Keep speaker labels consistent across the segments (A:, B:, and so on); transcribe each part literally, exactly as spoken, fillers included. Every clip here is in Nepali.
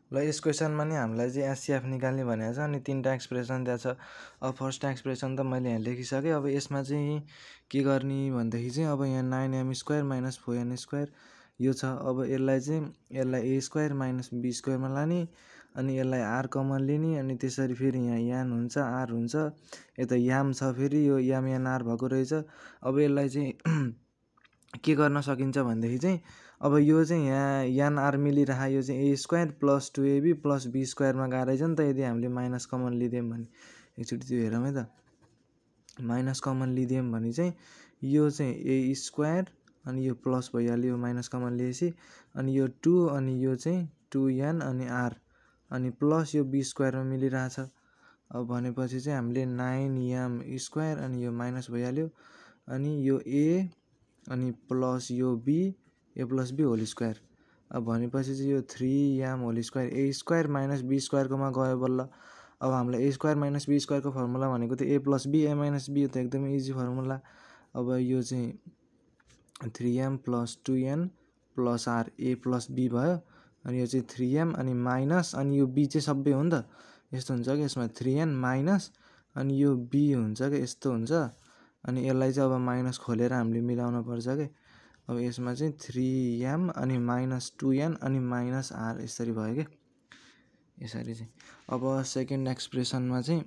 A: ल यस क्वेसनमा नि हामीलाई चाहिँ एचसीएफ निकाल्ने भनेको छ अनि तीनटा एक्सप्रेसन दिएको छ। अब फर्स्ट एक्सप्रेसन त मैले यहाँ लेखिसकेँ। अब यसमा चाहिँ के गर्ने भन्दाखेरि चाहिँ अब यहाँ nine M square minus four N square यो छ। अब यसलाई चाहिँ यसलाई ए स्क्वायर माइनस बी स्क्वायरमा लाने अनि यसलाई आर कमन लिने अनि त्यसरी फेरि यहाँ यान हुन्छ आर हुन्छ, यता याम छ फेरि यो याम यान आर भएको रहेछ। अब यसलाई चाहिँ के गर्न सकिन्छ भन्दाखेरि चाहिँ अब यो चाहिँ यहाँ यान आर मिलिरह यो चाहिँ A square plus two AB plus B स्क्वायरमा गएको रहेछ नि त। यदि हामीले माइनस कमन लिदियौँ भने एकचोटि त्यो हेरौँ है त, माइनस कमन लिदियौँ भने चाहिँ यो चाहिँ ए स्क्वायर अनि यो प्लस भइहाल्यो माइनस कमन लिएपछि अनि यो टू अनि यो चाहिँ टू एन अनि आर अनि प्लस यो बी स्क्वायरमा मिलिरहेछ। अब भनेपछि चाहिँ हामीले नाइन एम स्क्वायर अनि यो माइनस भइहाल्यो अनि यो ए अनि प्लस यो B A plus B whole square. अब भनेपछि चाहिँ यो three M whole square A square minus B स्क्वायरकोमा गयो बल्ल। अब हामीलाई ए स्क्वायर माइनस बी स्क्वायरको फर्मुला भनेको त A plus B A minus B, त एकदमै इजी फर्मुला। अब यो चाहिँ three M plus two N plus R A plus B भयो अनि यो चाहिँ थ्री एम अनि माइनस अनि यो बी चाहिँ सबै हो नि त, यस्तो हुन्छ कि यसमा थ्री एन माइनस अनि यो बी हुन्छ कि यस्तो हुन्छ अनि यसलाई चाहिँ अब माइनस खोलेर हामीले मिलाउन पर्छ कि। अब यसमा चाहिँ थ्री एम अनि माइनस टू एन अनि माइनस आर यसरी भयो कि यसरी चाहिँ। अब सेकेन्ड एक्सप्रेसनमा चाहिँ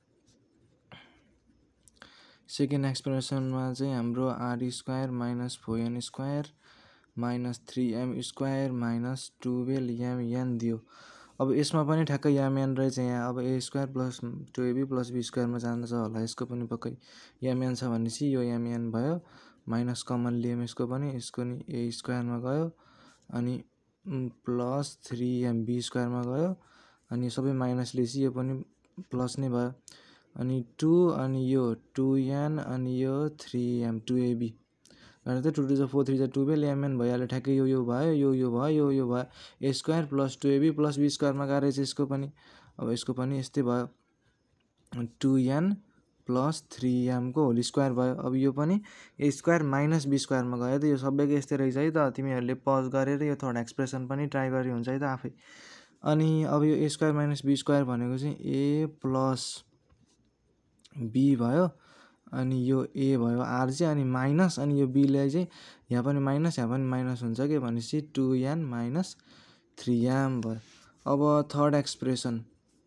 A: सेकेन्ड एक्सप्रेसनमा चाहिँ हाम्रो R square minus four N square minus three M square minus twelve M N दियो। अब यसमा पनि ठ्याक्कै एम एन रहेछ यहाँ। अब A square plus two AB plus B स्क्वायरमा जान्छ होला, यसको पनि पक्कै एम एन छ भनेपछि यो एम एन भयो, माइनस कमन लियौँ यसको पनि, यसको नि ए स्क्वायरमा गयो अनि प्लस थ्री एम बी स्क्वायरमा गयो अनि सबै माइनस लिएपछि यो पनि प्लस नै भयो अनि टू अनि यो टू एन अनि यो थ्री एम टू एबी भनेर चाहिँ टू टू जो फोर थ्री जो टुवेल्भ एमएन भइहाल्यो ठ्याक्कै यो यो भयो यो यो भयो यो यो भयो A square plus two AB plus B स्क्वायरमा गएको रहेछ यसको पनि। अब यसको पनि यस्तै भयो टू एन प्लस थ्री एमको होल स्क्वायर भयो। अब यो पनि ए स्क्वायर माइनस बी स्क्वायरमा गयो त, यो सबैको यस्तै रहेछ है त। तिमीहरूले पज गरेर यो थर्ड एक्सप्रेसन पनि ट्राई गरे हुन्छ है त आफै। अनि अब यो A square minus B square भनेको चाहिँ ए प्लस बी भयो अनि यो ए भयो आर चाहिँ अनि माइनस अनि यो बीलाई चाहिँ यहाँ पनि माइनस यहाँ पनि माइनस हुन्छ कि भनेपछि two N minus three M भयो। अब थर्ड एक्सप्रेसन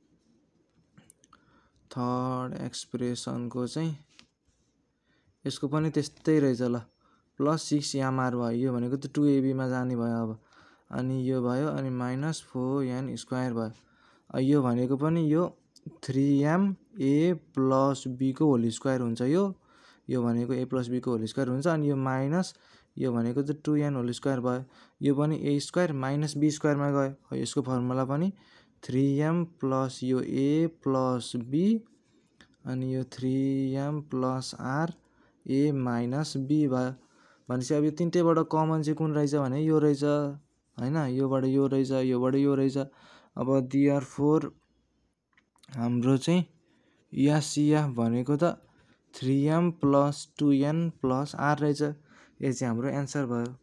A: थर्ड एक्सप्रेसनको चाहिँ यसको पनि त्यस्तै रहेछ ल, प्लस सिक्स एमआर भयो, यो भनेको त टू एबीमा जाने भयो अब अनि यो भयो अनि माइनस फोर एन स्क्वायर भयो। यो भनेको पनि यो थ्री एम ए प्लस बीको होल स्क्वायर हुन्छ, यो यो भनेको ए प्लस बीको होल स्क्वायर हुन्छ अनि यो माइनस यो भनेको त टू एन होल स्क्वायर भयो, यो पनि ए स्क्वायर माइनस बी स्क्वायरमा गयो। यसको फर्मुला पनि थ्री एम प्लस यो ए प्लस बी अनि यो three M plus R A minus B भयो। भनेपछि अब यो तिनटैबाट कमन चाहिँ कुन रहेछ भने यो रहेछ होइन, योबाट यो रहेछ योबाट यो रहेछ। अब देयरफोर हाम्रो चाहिँ एचसीएफ भनेको त three M plus two N plus R रहेछ, यो चाहिँ हाम्रो एन्सर भयो।